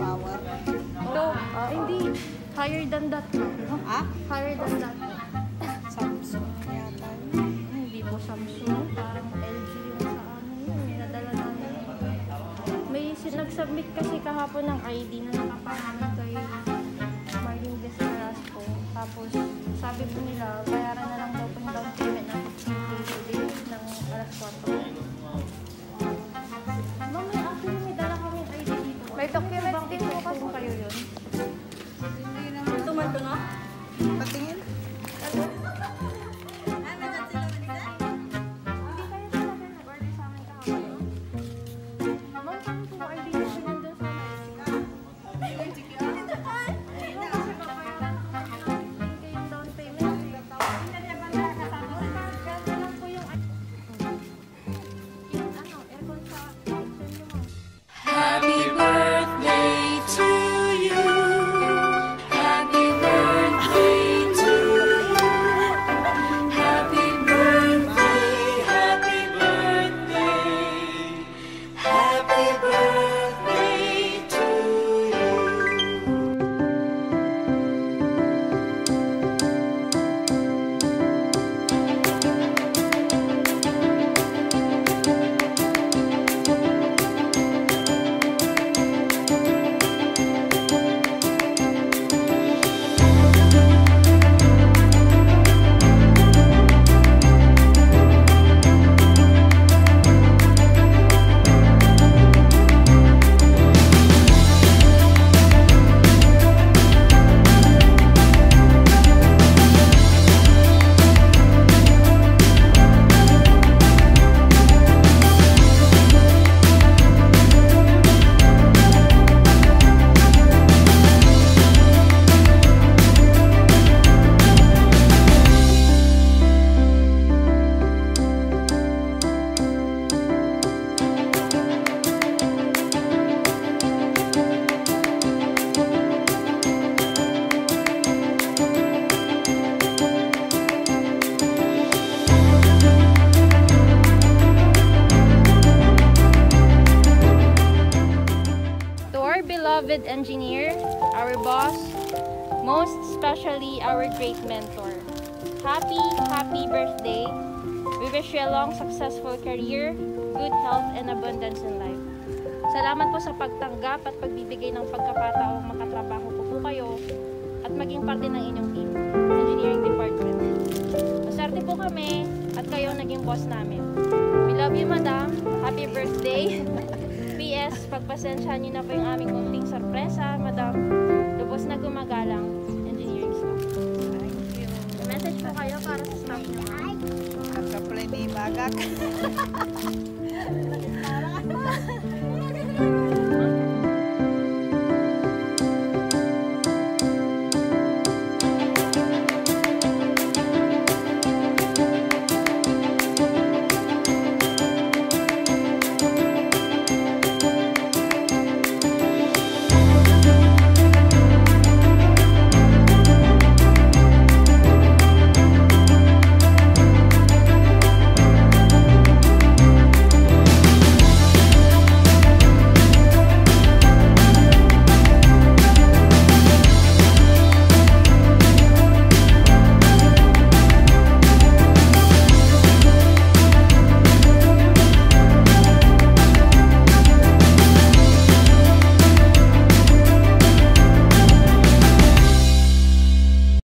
power. Ito, hindi. Higher than that. Ah? Higher than that. Samsung yata. Hindi po Samsung. Parang LG yung sa amin. Nadala namin. May nag-submit kasi kahapon ng ID na nakapangalan kay Marlyn po. Tapos, sabi po nila, bayaran na lang daw po yung down payment ng 15K today ng alas 4. Mamaya, actually, may dala kami ID dito. May document din po kasi kayo yun. Hindi naman. Tumanto na? Patingin. Beloved engineer, our boss, most especially our great mentor. Happy birthday. We wish you a long, successful career, good health, and abundance in life. Salamat po sa pagtanggap at pagbibigay ng pagkakataong makatrabaho po kayo at maging parte ng inyong team, engineering department. Maswerte po kami at kayo naging boss namin. We love you, madam. Happy birthday. PS, pagpasensyahan niyo na po yung aming munting sorpresa, madam. Lubos na gumagalang engineering staff. Thank you. May message po kayo para sa staff niyo. At kapalay ni Bagak.